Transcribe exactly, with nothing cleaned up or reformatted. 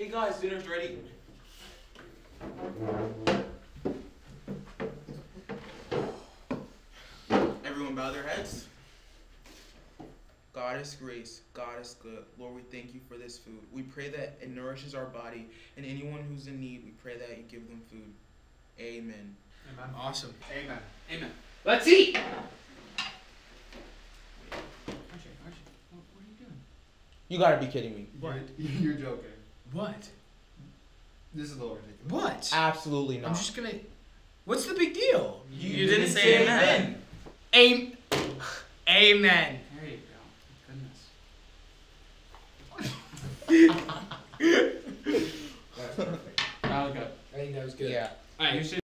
Hey guys, dinner's ready. Everyone bow their heads. Goddess grace, Goddess good. Lord, we thank you for this food. We pray that it nourishes our body, and anyone who's in need, we pray that you give them food. Amen. Amen. Awesome. Amen. Amen. Let's eat! Archie, Archie, what, what are you doing? You gotta be kidding me. What? You're, you're joking. What? This is a little ridiculous. What? Absolutely not. I'm just gonna... What's the big deal? You, you didn't, didn't say amen. Amen. Amen. There you go. Goodness. That's perfect. That was good. I think that was good. Yeah. Alright, you should